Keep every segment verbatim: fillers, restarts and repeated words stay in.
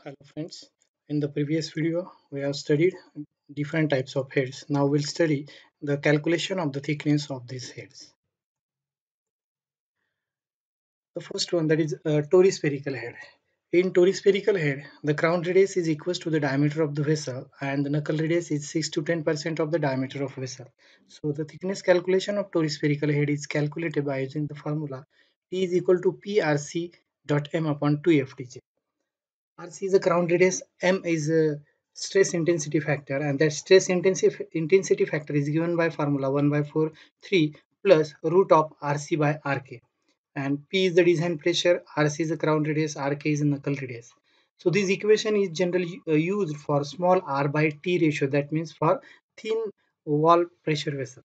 Hello friends, in the previous video we have studied different types of heads. Now we'll study the calculation of the thickness of these heads. The first one, that is a tori spherical head. In tori spherical head, the crown radius is equal to the diameter of the vessel and the knuckle radius is six to ten percent of the diameter of vessel. So the thickness calculation of tori spherical head is calculated by using the formula T is equal to P R C dot M upon two F T J. R C is a crown radius, M is a stress intensity factor, and that stress intensity intensity factor is given by formula one by four three plus root of R C by R K. And P is the design pressure, R C is the crown radius, R K is the knuckle radius. So this equation is generally uh, used for small R by T ratio, that means for thin wall pressure vessel.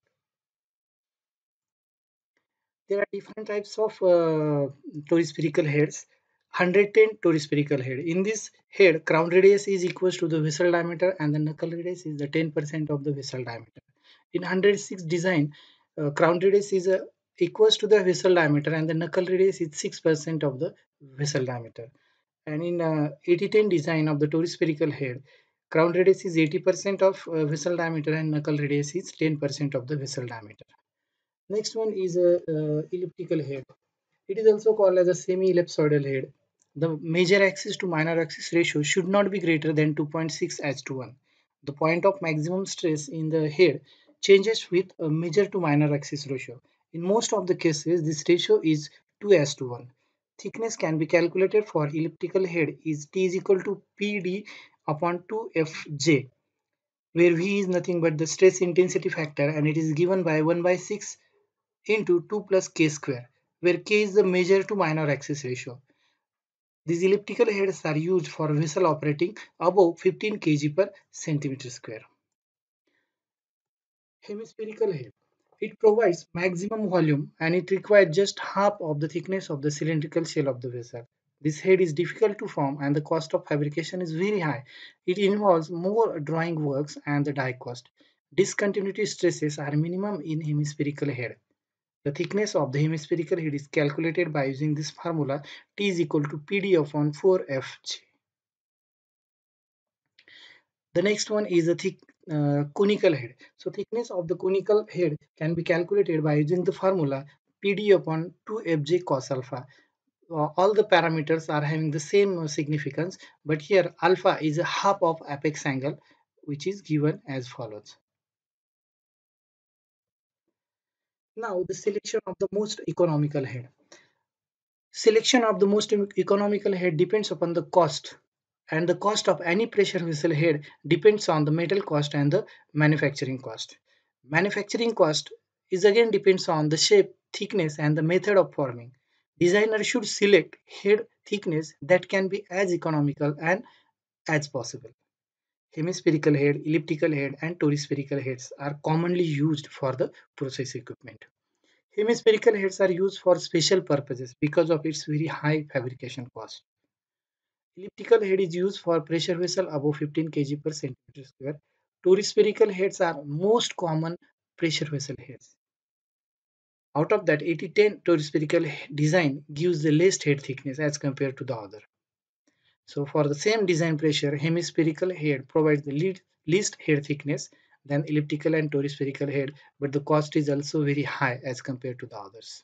There are different types of uh, tori-spherical heads. one hundred ten tori-spherical head. In this head, crown radius is equal to the vessel diameter and the knuckle radius is the ten percent of the vessel diameter. In one hundred six design, uh, crown radius is uh, equals to the vessel diameter and the knuckle radius is six percent of the vessel diameter. And in uh, eighty ten design of the tori-spherical head, crown radius is eighty percent of uh, vessel diameter and knuckle radius is ten percent of the vessel diameter. Next one is a uh, elliptical head. It is also called as a semi-ellipsoidal head. The major axis to minor axis ratio should not be greater than two point six as to one. The point of maximum stress in the head changes with a major to minor axis ratio. In most of the cases, this ratio is two as to one. Thickness can be calculated for elliptical head is T is equal to P D upon two F J, where V is nothing but the stress intensity factor and it is given by one by six into two plus k square, where k is the major to minor axis ratio. These elliptical heads are used for vessel operating above fifteen kilograms per centimeter square. Hemispherical head. It provides maximum volume and it requires just half of the thickness of the cylindrical shell of the vessel. This head is difficult to form and the cost of fabrication is very high. It involves more drawing works and the die cost. Discontinuity stresses are minimum in hemispherical head. The thickness of the hemispherical head is calculated by using this formula T is equal to P D upon four F J. The next one is a thick uh, conical head. So thickness of the conical head can be calculated by using the formula P D upon two F J cos alpha. Uh, all the parameters are having the same uh, significance, but here alpha is a half of apex angle, which is given as follows. Now the selection of the most economical head. Selection of the most economical head depends upon the cost, and the cost of any pressure vessel head depends on the metal cost and the manufacturing cost. Manufacturing cost is again depends on the shape, thickness and the method of forming. Designer should select head thickness that can be as economical and as possible. Hemispherical head, elliptical head and tori-spherical heads are commonly used for the process equipment. Hemispherical heads are used for special purposes because of its very high fabrication cost. Elliptical head is used for pressure vessel above fifteen kilograms per centimeter square. Tori-spherical heads are most common pressure vessel heads. Out of that, eighty ten tori-spherical design gives the least head thickness as compared to the other. So for the same design pressure, hemispherical head provides the lead, least head thickness than elliptical and tori-spherical head, but the cost is also very high as compared to the others.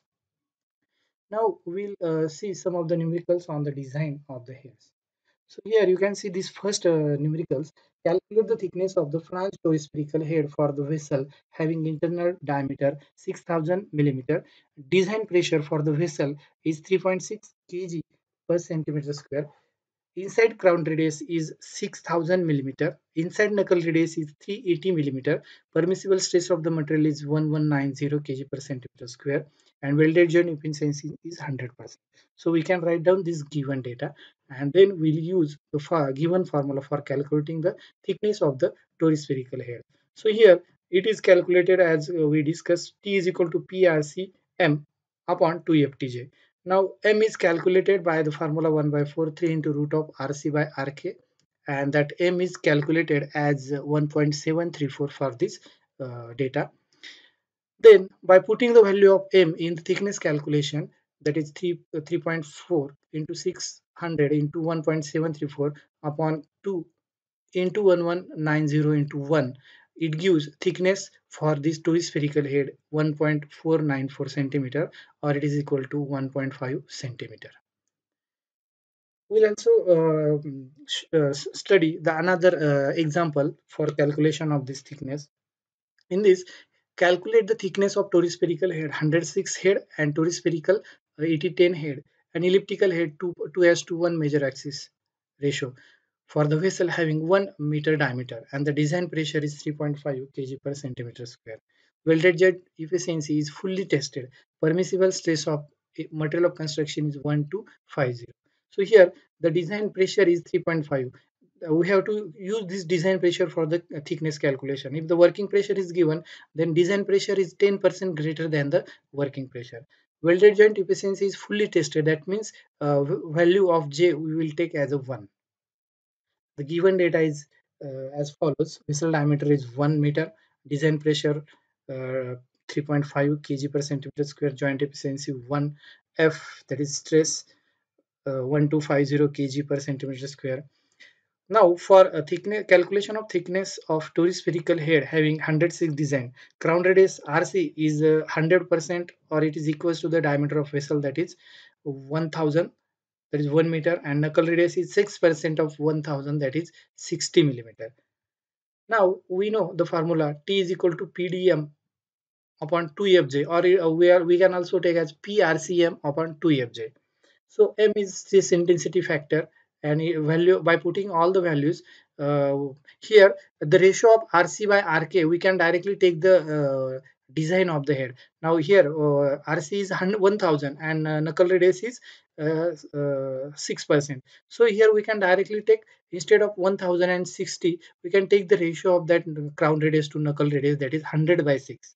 Now we'll uh, see some of the numericals on the design of the heads. So here you can see these first uh, numericals. Calculate the thickness of the flange tori-spherical head for the vessel having internal diameter six thousand millimeter. Design pressure for the vessel is three point six kilograms per centimeter square. Inside crown radius is six thousand millimeter. Inside knuckle radius is three hundred eighty millimeter. Permissible stress of the material is one thousand one hundred ninety kilograms per centimeter square. And welded joint efficiency is one hundred percent. So we can write down this given data and then we'll use the for given formula for calculating the thickness of the tori-spherical head. So here it is calculated as uh, we discussed, T is equal to P R C M upon two F T J. Now M is calculated by the formula one by four three into root of R C by R K, and that M is calculated as one point seven three four for this uh, data. Then by putting the value of M in the thickness calculation, that is three, uh, three point four into six hundred into one point seven three four upon two into eleven ninety into one, it gives thickness for this two spherical head one point four nine four centimeter, or it is equal to one point five centimeter. We'll also uh, sh- uh, study the another uh, example for calculation of this thickness. In this, calculate the thickness of torus spherical head one hundred six head and torus spherical uh, eighty ten head and elliptical head two, two as to one major axis ratio for the vessel having one meter diameter, and the design pressure is three point five kg per centimeter square. Welded jet efficiency is fully tested. Permissible stress of a material of construction is one to fifty. So here the design pressure is three point five. Uh, we have to use this design pressure for the uh, thickness calculation. If the working pressure is given, then design pressure is ten percent greater than the working pressure. Welded joint efficiency is fully tested. That means uh, value of J we will take as a one. The given data is uh, as follows. Vessel diameter is one meter, design pressure uh, three point five kg per centimeter square, joint efficiency one F, that is stress uh, one two five zero kg per centimeter square. Now for a thickness calculation of thickness of torus spherical head having one hundred six design, crown radius R C is uh, one hundred percent, or it is equals to the diameter of vessel, that is one thousand, that is one meter, and knuckle radius is six percent of one thousand, that is sixty millimeter. Now we know the formula T is equal to P D M upon two F J, or uh, we, are, we can also take as P R C M upon two F J. So M is this intensity factor, and value by putting all the values uh, here, the ratio of R C by R K, we can directly take the uh, design of the head. Now here uh, R C is one thousand and uh, knuckle radius is uh, uh, six percent. So here we can directly take, instead of one thousand sixty, we can take the ratio of that crown radius to knuckle radius, that is one hundred by six.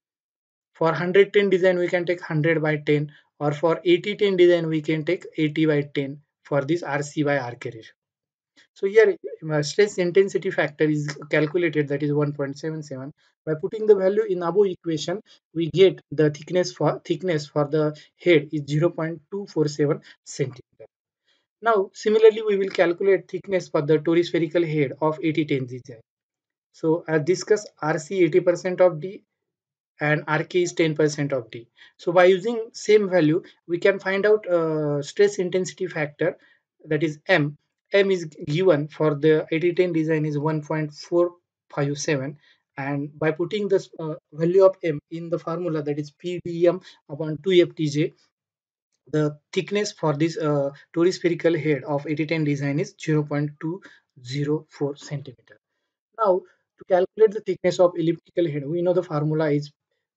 For one hundred ten design, we can take one hundred by ten, or for eighty ten design, we can take eighty by ten for this R C by R K ratio. So here uh, stress intensity factor is calculated, that is one point seven seven. By putting the value in above equation, we get the thickness for thickness for the head is zero point two four seven centimeter. Now similarly, we will calculate thickness for the torus spherical head of eighty ten design. So as discussed, R C eighty percent of D and R K is ten percent of D. So by using same value, we can find out uh, stress intensity factor, that is M. M is given for the eighty ten design is one point four five seven, and by putting this uh, value of M in the formula, that is P D M upon two F T J, the thickness for this uh, torus spherical head of eighty ten design is zero point two zero four centimeter. Now to calculate the thickness of elliptical head, we know the formula is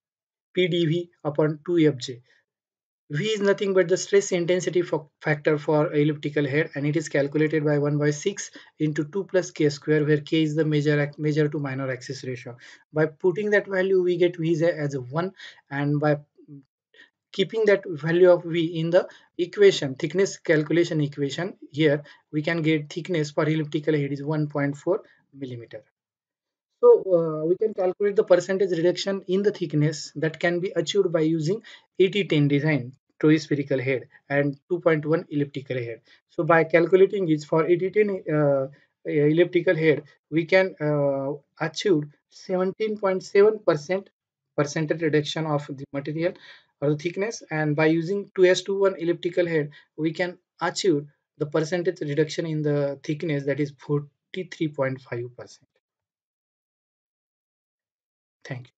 P D V upon two F J. V is nothing but the stress intensity factor for elliptical head, and it is calculated by one by six into two plus k square, where k is the major major to minor axis ratio. By putting that value, we get V as a one, and by keeping that value of V in the equation, thickness calculation equation, here we can get thickness for elliptical head is one point four millimeter. So uh, we can calculate the percentage reduction in the thickness that can be achieved by using eighty ten design torus spherical head and two point one elliptical head. So by calculating it for eighty ten uh, elliptical head, we can uh, achieve seventeen point seven percent percentage reduction of the material or the thickness, and by using two S to one elliptical head, we can achieve the percentage reduction in the thickness, that is forty-three point five percent. Thank you.